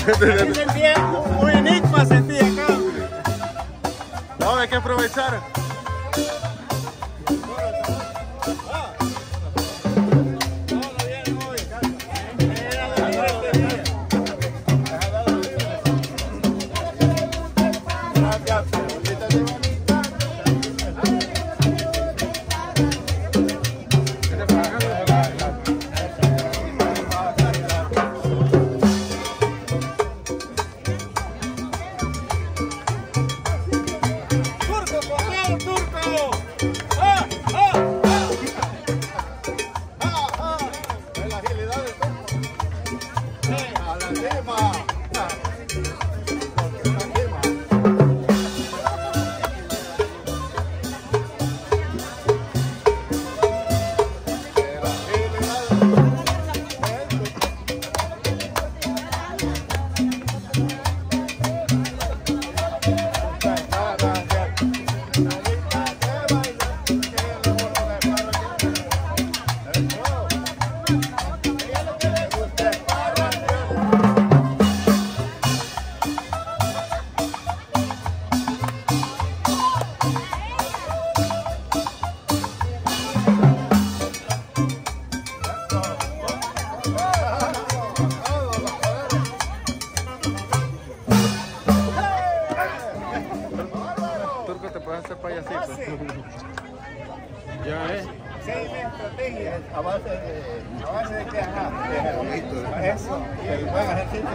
Sentía un enigma, sentí acá. No, hay que aprovechar. Ya es. Sí, la estrategia a base de que, ajá, de eso, y el buen ejercicio.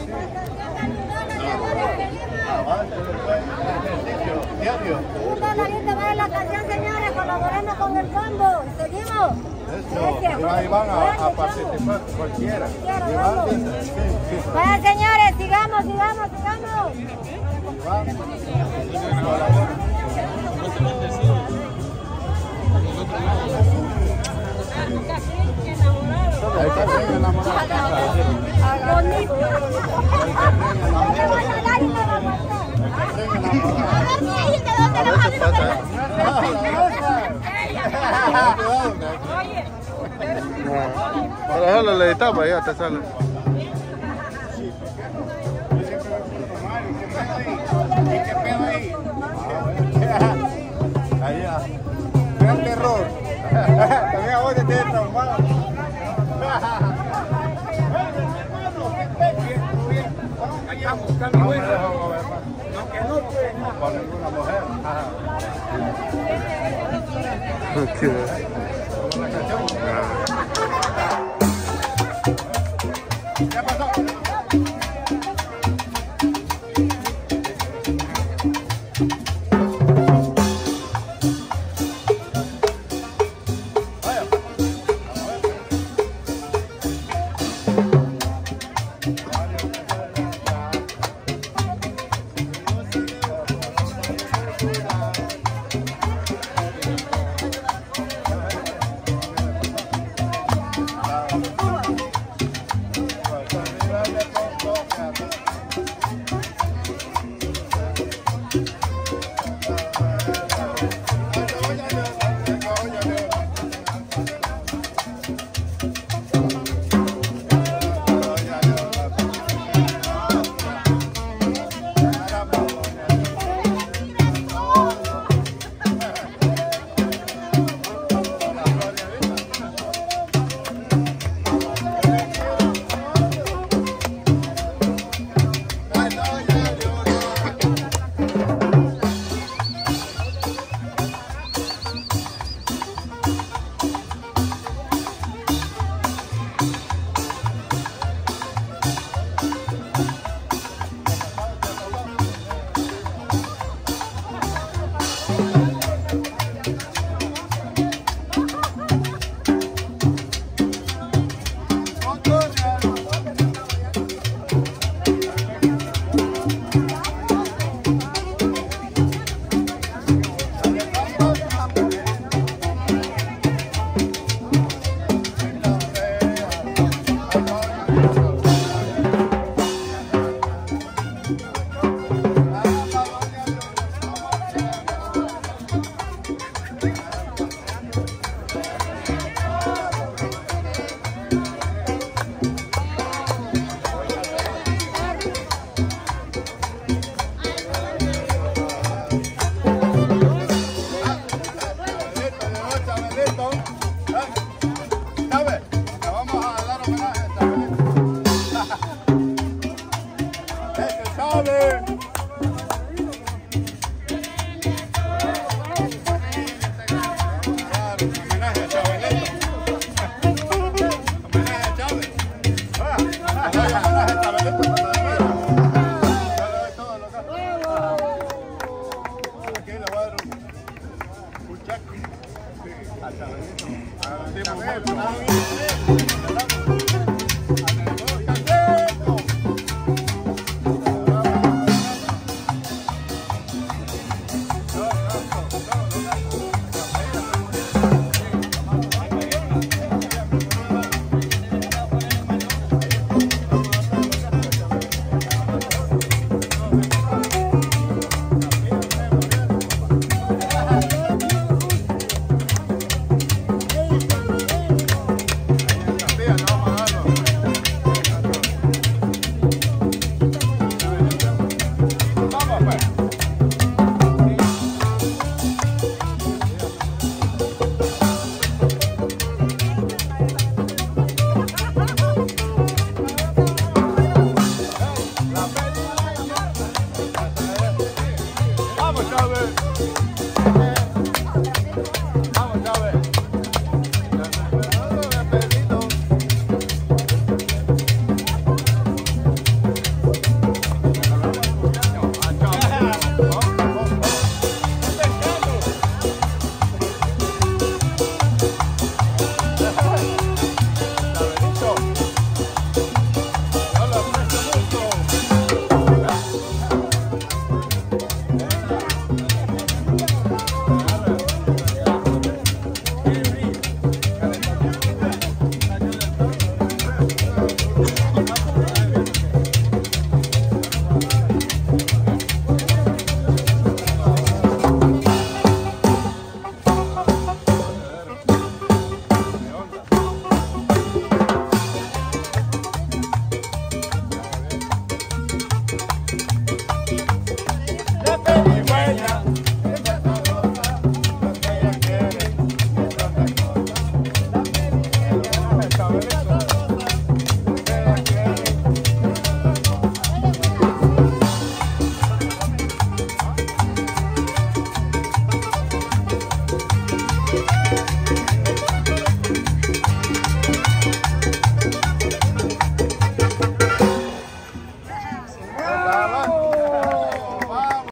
A base del buen ejercicio diario. Un bailarito va en la canción, señores, colaborando con el fondo. ¿Seguimos? Eso, ahí van a participar cualquiera. Vaya, señores, sigamos, sigamos, sigamos. Para dejarlo le editamos, ya te sale. Gran terror. También a vos te tienes traumado. Allá buscando hueso. No, que no con ninguna mujer. ¿Qué pasó? Hasta luego.